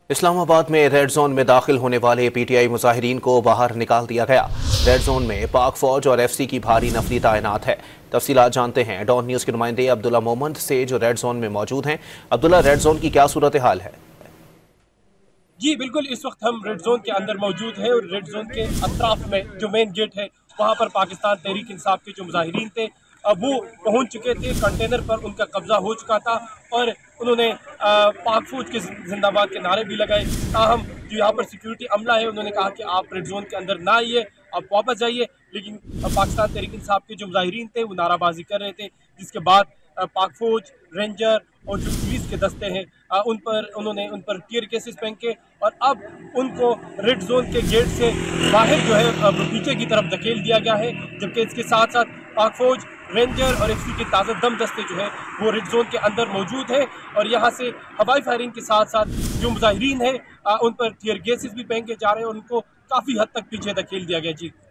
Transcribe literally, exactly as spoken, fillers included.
इस्लामाबाद में red zone में दाखिल होने वाले पीटीआई मुजाहिरीन को बाहर निकाल दिया गया। रेड जोन में पाक फौज और एफसी की भारी नफरी तैनात है। तफसीलात जानते हैं डॉन न्यूज के नुमाइंदे अब्दुल्ला मोहम्मद से, जो रेड जोन में मौजूद हैं। अब्दुल्ला, रेड जोन की क्या सूरत हाल है? जी बिल्कुल, इस वक्त हम रेड जोन के अंदर मौजूद हैं और रेड जोन के अतराफ में जो मेन गेट है वहाँ पर पाकिस्तान तहरीक इंसाफ के जो मुजाहिरीन थे अब वो पहुँच चुके थे। कंटेनर पर उनका कब्जा हो चुका था और उन्होंने पाक फौज के जिंदाबाद के नारे भी लगाए। ताहम जो यहाँ पर सिक्योरिटी अमला है उन्होंने कहा कि आप रेड जोन के अंदर ना आइए, आप वापस जाइए। लेकिन पाकिस्तान तहरीक इंसाफ के जो मुजाहिरीन थे वो नाराबाजी कर रहे थे, जिसके बाद पाक फौज, रेंजर और जो पुलिस के दस्ते हैं उन पर उन्होंने उन पर टीयर केसेस फेंके और अब उनको रेड जोन के गेट से बाहर जो है पीछे की तरफ धकेल दिया गया है। जबकि इसके साथ साथ पाक फौज, रेंजर और एफसी के ताज़ा दम दस्ते जो है वो रेड जोन के अंदर मौजूद है और यहाँ से हवाई फायरिंग के साथ साथ जो मुजाहिरीन हैं उन पर टीयर गैसेस भी फेंके जा रहे हैं और उनको काफ़ी हद तक पीछे धकेल दिया गया। जी।